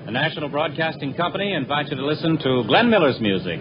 The National Broadcasting Company invites you to listen to Glenn Miller's music.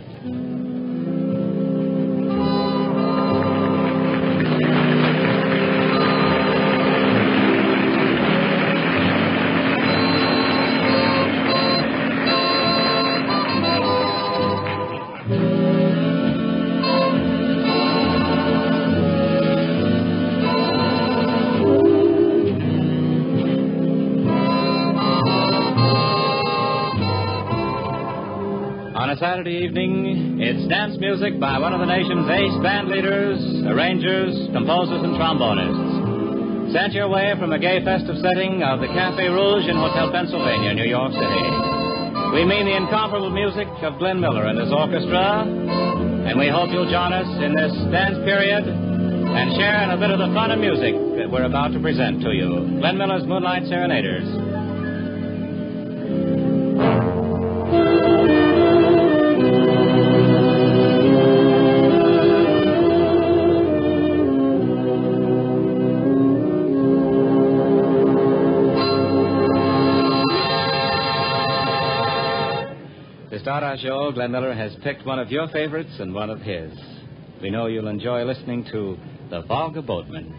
On a Saturday evening, it's dance music by one of the nation's ace band leaders, arrangers, composers, and trombonists. Sent your way from the gay festive setting of the Café Rouge in Hotel Pennsylvania, New York City. We mean the incomparable music of Glenn Miller and his orchestra, and we hope you'll join us in this dance period and share in a bit of the fun of music that we're about to present to you. Glenn Miller's Moonlight Serenaders. To start our show, Glenn Miller has picked one of your favorites and one of his. We know you'll enjoy listening to The Volga Boatman.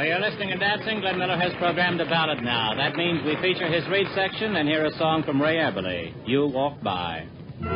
You're listening to Dancing. Glenn Miller has programmed a ballad now. That means we feature his reed section and hear a song from Ray Eberle, You Walk By.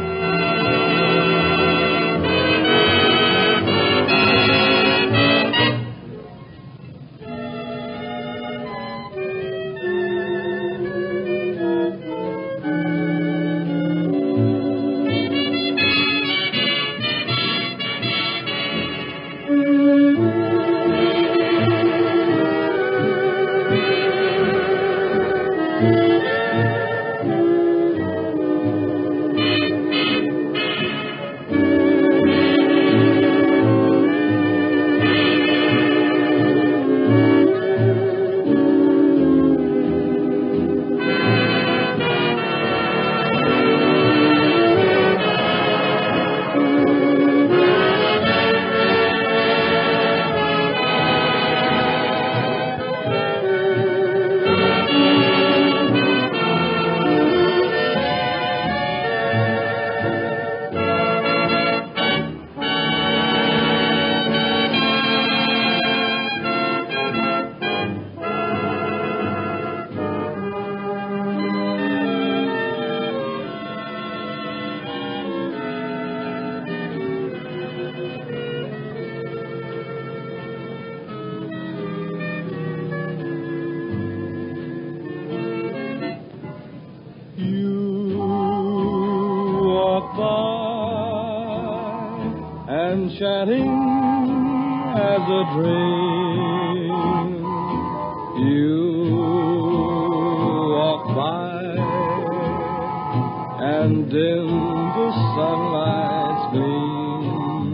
Chatting as a dream, you walk by, and in the sunlight's gleam,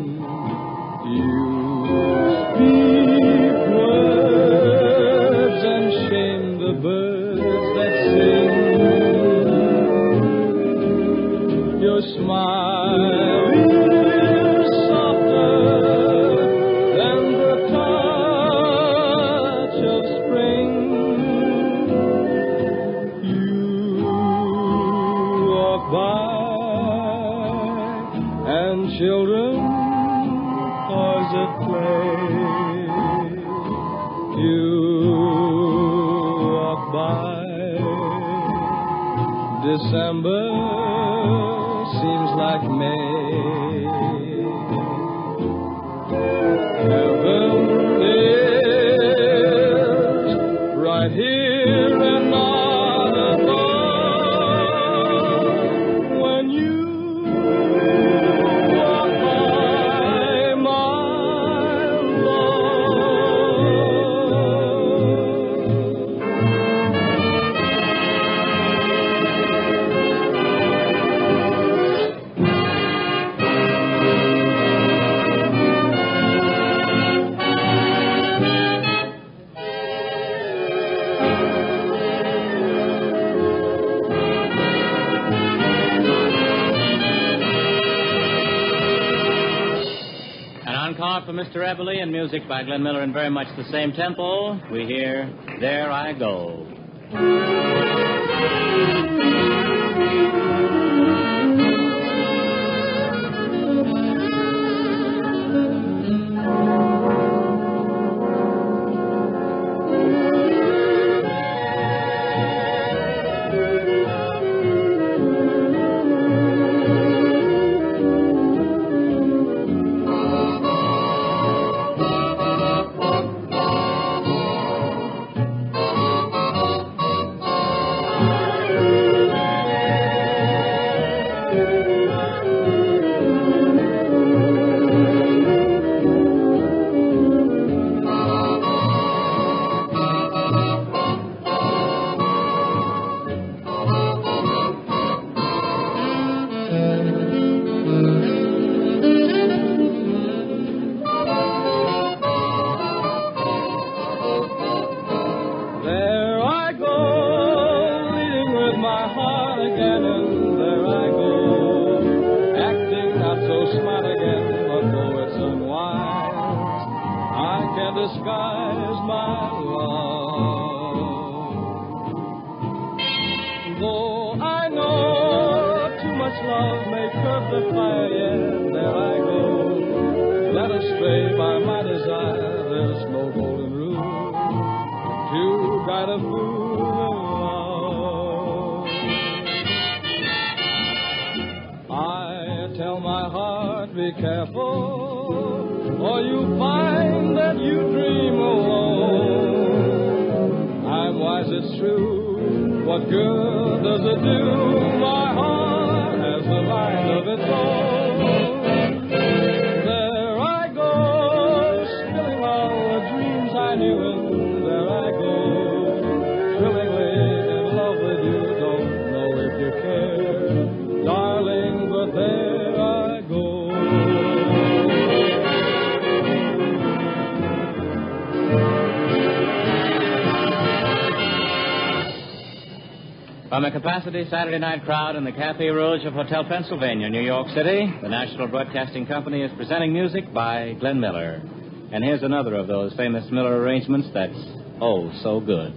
you speak words and shame the birds that sing. Your smile is softer than the touch of spring. You walk by, and children pause at play. You walk by. December seems like May. Heaven is right here and not above. When you walk by, my love. Encore for Mr. Eberle and music by Glenn Miller in very much the same tempo. We hear There I Go. Disguise my love. Though I know too much love may curb the fire, yet there I go, led astray by my desire. There's no golden rule. not a fool in love. I tell my heart, be careful, or you'll find that you dream alone. I'm wise, it's true. What good does it do? My heart has a mind of its own. There I go, spilling all the dreams I knew, and there I go, thrillingly in love with you. Don't know if you care, darling, but there I go. From a capacity Saturday night crowd in the Café Rouge of Hotel Pennsylvania, New York City, the National Broadcasting Company is presenting music by Glenn Miller. And here's another of those famous Miller arrangements that's oh so good.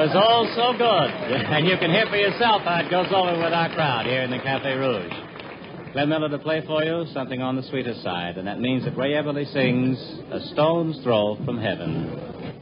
was all so good. And you can hear for yourself how it goes over with our crowd here in the Cafe Rouge. Glenn Miller to play for you something on the sweeter side, and that means that Ray Eberle sings A Stone's Throw from Heaven.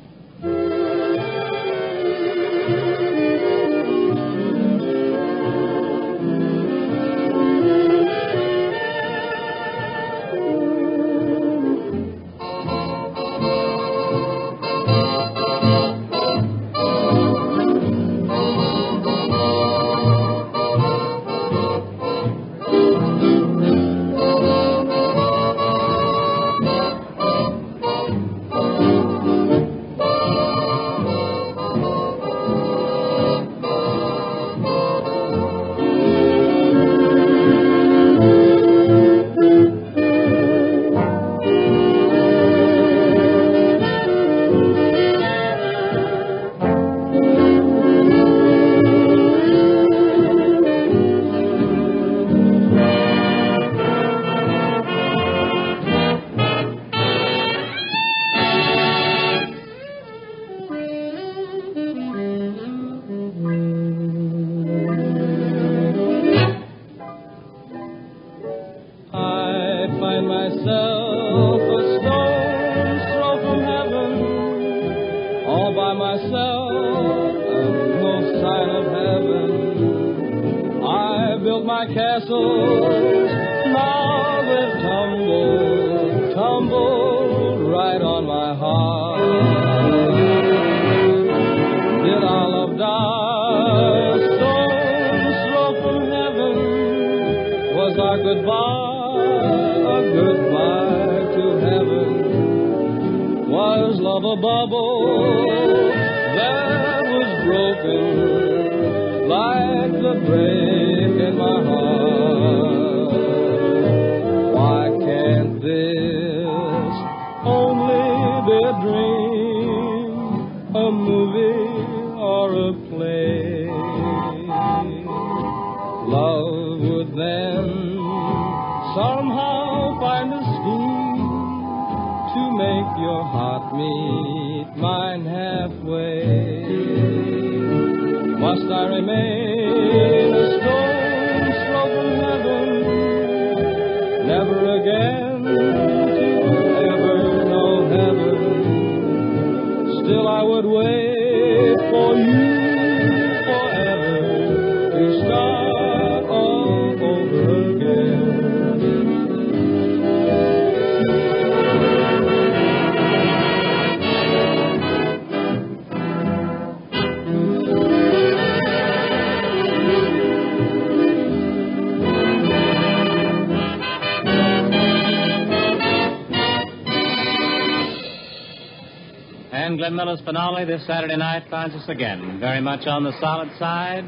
Glenn Miller's finale this Saturday night finds us again very much on the solid side.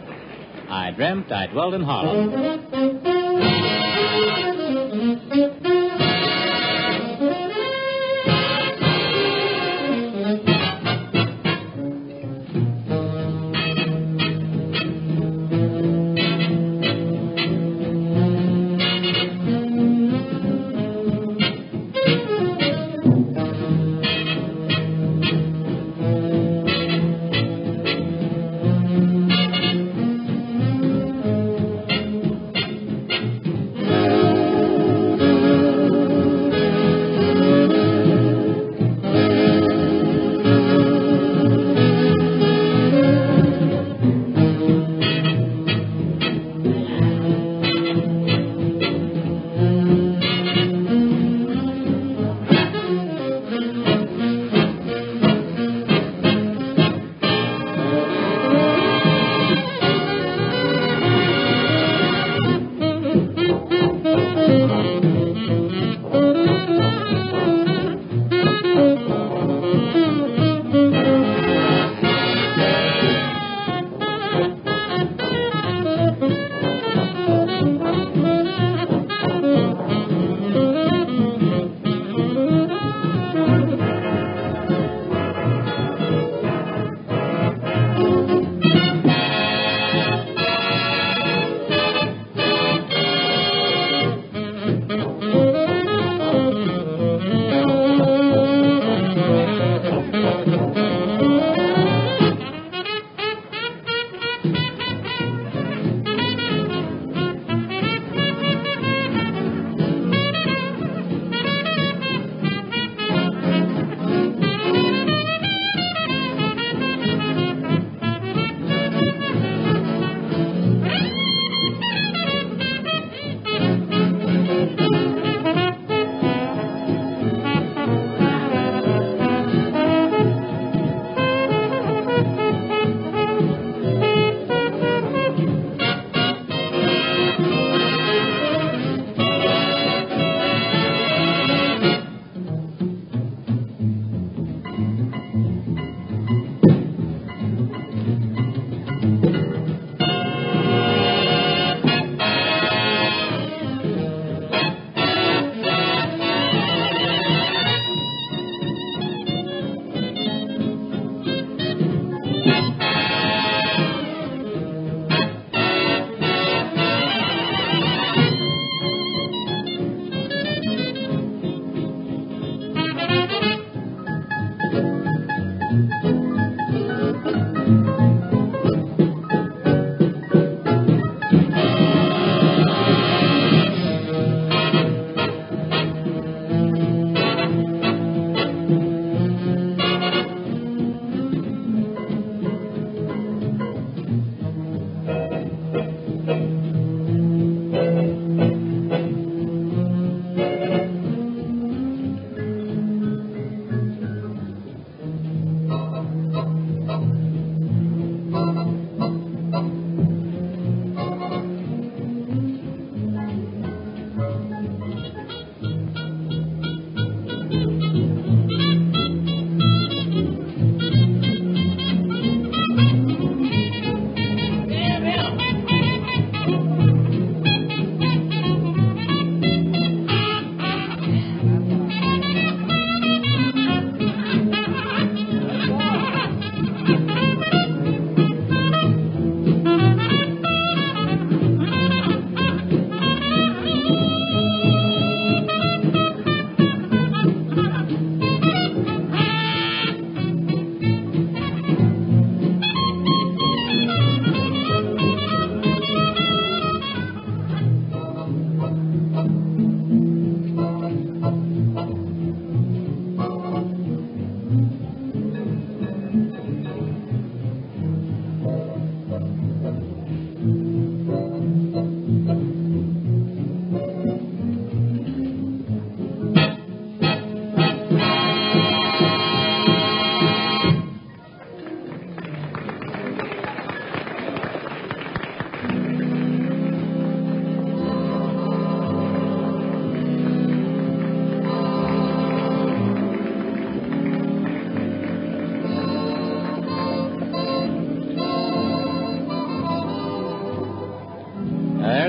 I dreamt I dwelled in Harlem.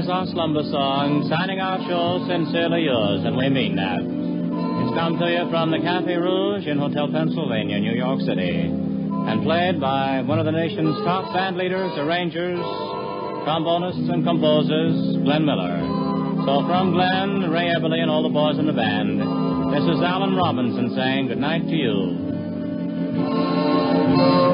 Here's our slumber song, signing our show, sincerely yours, and we mean that. It's come to you from the Cafe Rouge in Hotel Pennsylvania, New York City, and played by one of the nation's top band leaders, arrangers, trombonists, and composers, Glenn Miller. So from Glenn, Ray Eberle, and all the boys in the band, this is Alan Robinson saying goodnight to you.